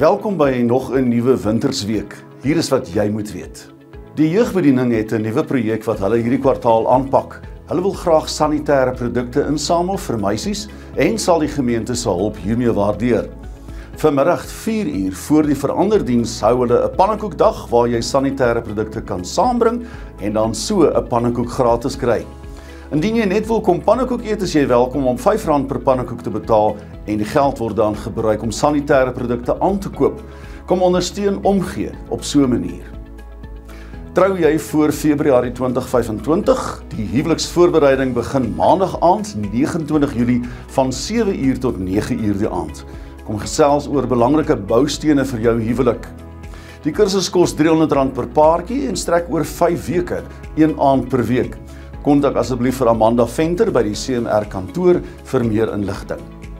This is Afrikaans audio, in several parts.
Welkom by nog 'n nuwe wintersweek. Hier is wat jy moet weet. Die jeugbediening het 'n nuwe projek wat hulle hierdie kwartaal aanpak. Hulle wil graag sanitêre produkte insamel vir meisies en sal die gemeente se hulp hiermee waardeer. Vanmiddag 4 uur voor die veranderdiens hou hulle 'n pannekoekdag waar jy sanitêre produkte kan saambring en dan so 'n pannekoek gratis kry. Indien jy net wil kom pannekoek eet, is jy welkom om R5 per pannekoek te betaal en die geld word dan gebruik om sanitêre produkte aan te koop. Kom ondersteun omgee op so 'n manier. Trou jy voor Februarie 2025? Die huweliksvoorbereiding begin maandag aand 29 Julie van 7 uur tot 9 uur die aand. Kom gesels oor belangrike boustene vir jou huwelik. Die kursus kos R300 per paartjie en strek oor 5 weke, 1 aand per week. Kontak asseblief vir Amanda Venter by die CMR kantoor vir meer inligting.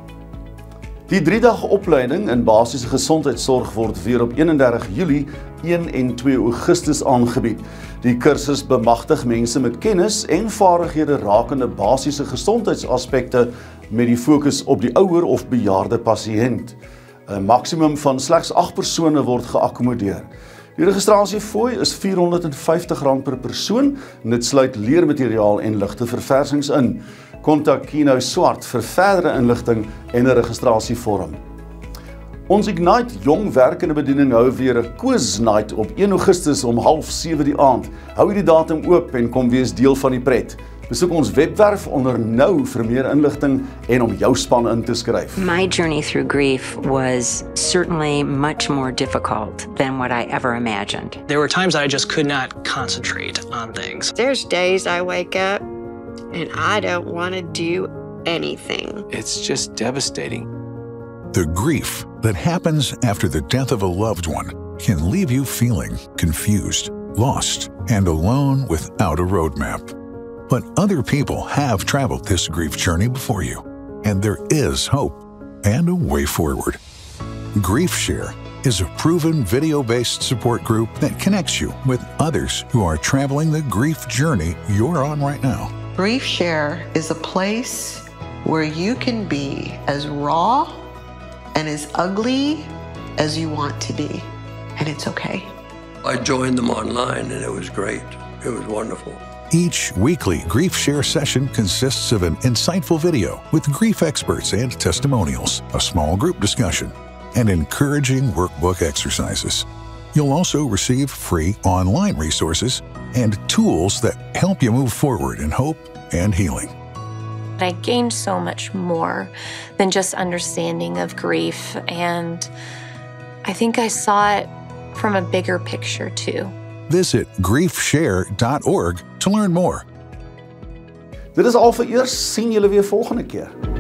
Die 3-dag opleiding in basiese gesondheidsorg word weer op 31 Julie, 1 en 2 Augustus aangebied. Die kursus bemagtig mense met kennis en vaardighede rakende basiese gesondheidsaspekte met die fokus op die ouer of bejaarde pasiënt. 'n Maksimum van slegs 8 persone word geakkommodeer. Die registrasiefooi is R450 per persoon en dit sluit leermateriaal en ligte verversings in. Kontak Kino Swart vir verdere inligting en 'n registrasievorm. Ons Ignite Jong Werkende Bediening hou weer 'n quiz night op 1 Augustus om 6:30 die aand. Hou hierdie datum oop en kom wees deel van die pret. Besoek ons webwerf onder nou vir meer inligting en om jou span in te skryf. My journey through grief was certainly much more difficult than what I ever imagined. There were times that I just could not concentrate on things. There's days I wake up and I don't want to do anything. It's just devastating. The grief that happens after the death of a loved one can leave you feeling confused, lost, and alone without a roadmap. But other people have traveled this grief journey before you, and there is hope and a way forward. GriefShare is a proven video-based support group that connects you with others who are traveling the grief journey you're on right now. GriefShare is a place where you can be as raw and as ugly as you want to be, and it's okay. I joined them online and it was great. It was wonderful. Each weekly GriefShare session consists of an insightful video with grief experts and testimonials, a small group discussion, and encouraging workbook exercises. You'll also receive free online resources and tools that help you move forward in hope and healing. I gained so much more than just understanding of grief, and I think I saw it from a bigger picture too. Visit griefshare.org to learn more. Dit is al vir eers, sien julle weer volgende keer.